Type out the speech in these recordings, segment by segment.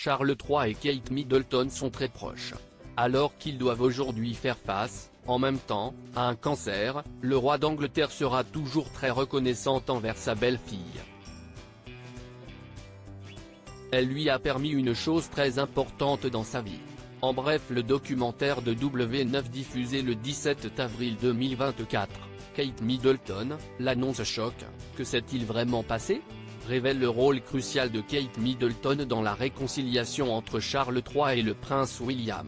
Charles III et Kate Middleton sont très proches. Alors qu'ils doivent aujourd'hui faire face, en même temps, à un cancer, le roi d'Angleterre sera toujours très reconnaissant envers sa belle-fille. Elle lui a permis une chose très importante dans sa vie. En bref, le documentaire de W9 diffusé le 17 avril 2024, Kate Middleton, l'annonce choc, que s'est-il vraiment passé ? Révèle le rôle crucial de Kate Middleton dans la réconciliation entre Charles III et le prince William.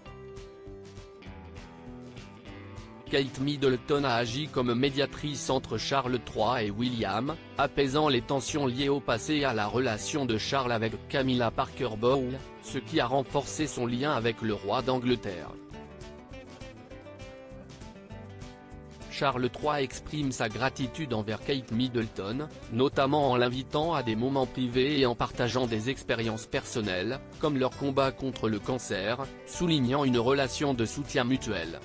Kate Middleton a agi comme médiatrice entre Charles III et William, apaisant les tensions liées au passé et à la relation de Charles avec Camilla Parker Bowles, ce qui a renforcé son lien avec le roi d'Angleterre. Charles III exprime sa gratitude envers Kate Middleton, notamment en l'invitant à des moments privés et en partageant des expériences personnelles, comme leur combat contre le cancer, soulignant une relation de soutien mutuel.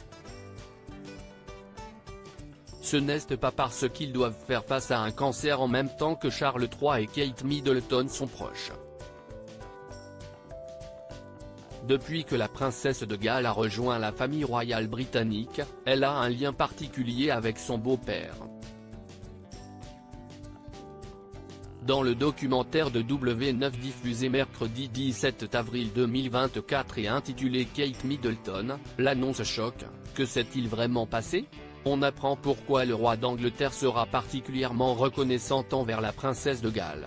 Ce n'est pas parce qu'ils doivent faire face à un cancer en même temps que Charles III et Kate Middleton sont proches. Depuis que la princesse de Galles a rejoint la famille royale britannique, elle a un lien particulier avec son beau-père. Dans le documentaire de W9 diffusé mercredi 17 avril 2024 et intitulé Kate Middleton, l'annonce choc, que s'est-il vraiment passé ? On apprend pourquoi le roi d'Angleterre sera particulièrement reconnaissant envers la princesse de Galles.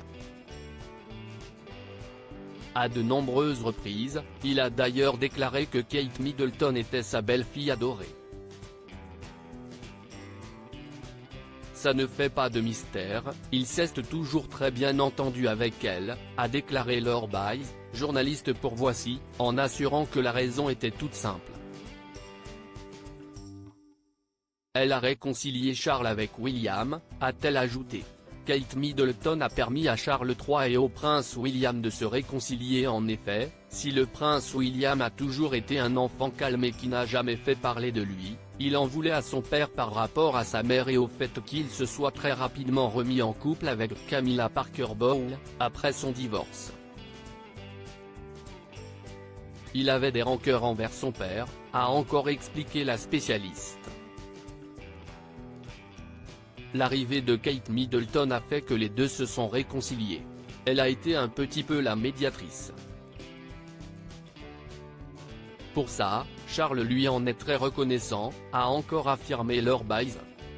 À de nombreuses reprises, il a d'ailleurs déclaré que Kate Middleton était sa belle-fille adorée. Ça ne fait pas de mystère, il s'est toujours très bien entendu avec elle, a déclaré Laure Byes, journaliste pour Voici, en assurant que la raison était toute simple. Elle a réconcilié Charles avec William, a-t-elle ajouté. Kate Middleton a permis à Charles III et au prince William de se réconcilier. En effet, si le prince William a toujours été un enfant calme et qui n'a jamais fait parler de lui, il en voulait à son père par rapport à sa mère et au fait qu'il se soit très rapidement remis en couple avec Camilla Parker Bowles, après son divorce. Il avait des rancœurs envers son père, a encore expliqué la spécialiste. L'arrivée de Kate Middleton a fait que les deux se sont réconciliés. Elle a été un petit peu la médiatrice. Pour ça, Charles lui en est très reconnaissant, a encore affirmé Laure Byes.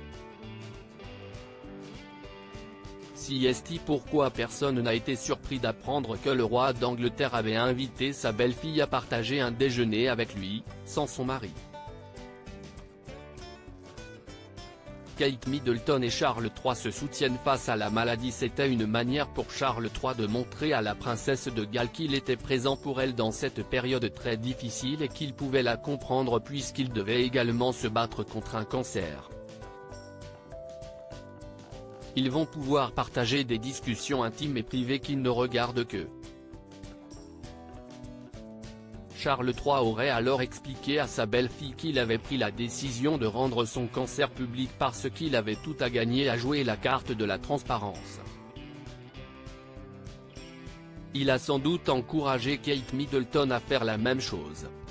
Si est pourquoi personne n'a été surpris d'apprendre que le roi d'Angleterre avait invité sa belle-fille à partager un déjeuner avec lui, sans son mari. Kate Middleton et Charles III se soutiennent face à la maladie. C'était une manière pour Charles III de montrer à la princesse de Galles qu'il était présent pour elle dans cette période très difficile et qu'il pouvait la comprendre puisqu'il devait également se battre contre un cancer. Ils vont pouvoir partager des discussions intimes et privées qui ne regardent qu'eux. Charles III aurait alors expliqué à sa belle-fille qu'il avait pris la décision de rendre son cancer public parce qu'il avait tout à gagner à jouer la carte de la transparence. Il a sans doute encouragé Kate Middleton à faire la même chose.